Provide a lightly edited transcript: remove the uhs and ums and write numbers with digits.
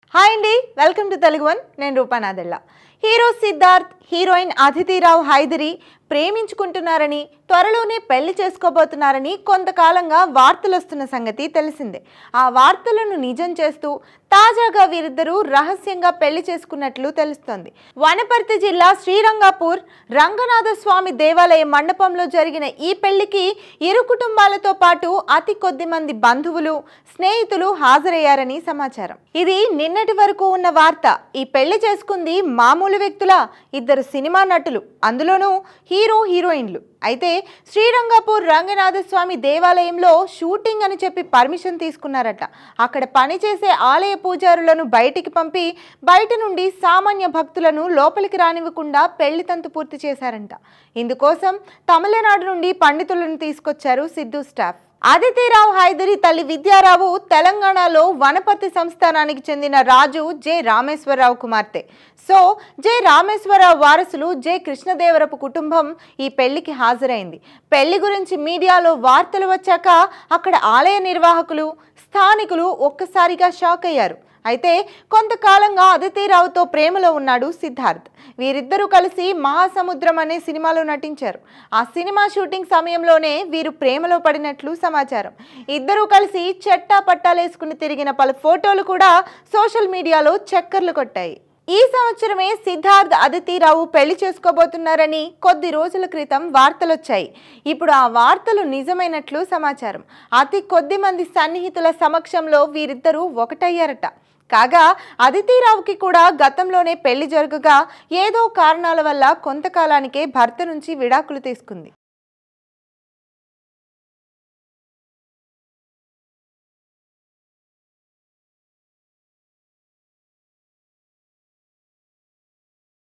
Hi అండి, welcome to Telugu one. నేను రూపానాదెల్ల. Hero Siddharth, heroine Aditi Rao Hydari ప్రేమించుకుంటున్నారని, త్వరలోనే పెళ్లి చేసుకోబోతున్నారని కొంతకాలంగా వార్తలు వస్తున్న సంగతి తెలిసిందే. ఆ వార్తలను నిజం చేస్తూ తాజాగా వీరిద్దరూ రహస్యంగా పెళ్లి చేసుకున్నట్లు తెలుస్తోంది. వనపర్తి జిల్లా శ్రీరంగపూర్ రంగనాథ స్వామి దేవాలయ మండపంలో జరిగిన ఈ పెళ్లికి ఇరు కుటుంబాలతో పాటు అతి కొద్ది మంది బంధువులు, స్నేహితులు హాజరయ్యారని సమాచారం. ఇది నిన్నటి వరకు ఉన్న వార్త. ఈ పెళ్లి చేసుకుంది మామూలు వ్యక్తుల, ఇద్దరు సినిమా నటులు, అందులోనూ హీరో హీరోయిన్లు. అయితే శ్రీరంగపూర్ రంగనాథ స్వామి దేవాలయంలో షూటింగ్ అని చెప్పి పర్మిషన్ తీసుకున్నారట. అక్కడ పనిచేసే ఆలయ పూజారులను బయటికి పంపి బయట నుండి సామాన్య భక్తులను లోపలికి రానివ్వకుండా పెళ్లి తంతు పూర్తి చేశారంట. ఇందుకోసం తమిళనాడు నుండి పండితులను తీసుకొచ్చారు సిద్ధు స్టాఫ్. అదితి రావ్ హైదరి తల్లి విద్యారావు తెలంగాణలో వనపర్తి సంస్థానానికి చెందిన రాజు జె రామేశ్వరరావు కుమార్తె. సో జె రామేశ్వరరావు వారసులు జె కృష్ణదేవరపు కుటుంబం ఈ పెళ్లికి హాజరైంది. పెళ్లి గురించి మీడియాలో వార్తలు వచ్చాక అక్కడ ఆలయ నిర్వాహకులు, స్థానికులు ఒక్కసారిగా షాక్ అయ్యారు. అయితే కొంతకాలంగా అదితి రావుతో ప్రేమలో ఉన్నాడు సిద్ధార్థ్. వీరిద్దరూ కలిసి మహాసముద్రం అనే సినిమాలో నటించారు. ఆ సినిమా షూటింగ్ సమయంలోనే వీరు ప్రేమలో పడినట్లు సమాచారం. ఇద్దరూ కలిసి చెట్టా పట్టాలేసుకుని తిరిగిన పలు ఫోటోలు కూడా సోషల్ మీడియాలో చక్కర్లు కొట్టాయి. ఈ సంవత్సరమే సిద్ధార్థ్, అదితి రావు పెళ్లి చేసుకోబోతున్నారని కొద్ది రోజుల క్రితం వార్తలొచ్చాయి. ఇప్పుడు ఆ వార్తలు నిజమైనట్లు సమాచారం. అతి కొద్ది మంది సన్నిహితుల సమక్షంలో వీరిద్దరూ ఒకటయ్యారట. కాగా అదితి రావుకి కూడా గతంలోనే పెళ్లి జరగగా ఏదో కారణాల వల్ల కొంతకాలానికే భర్త నుంచి విడాకులు తీసుకుంది.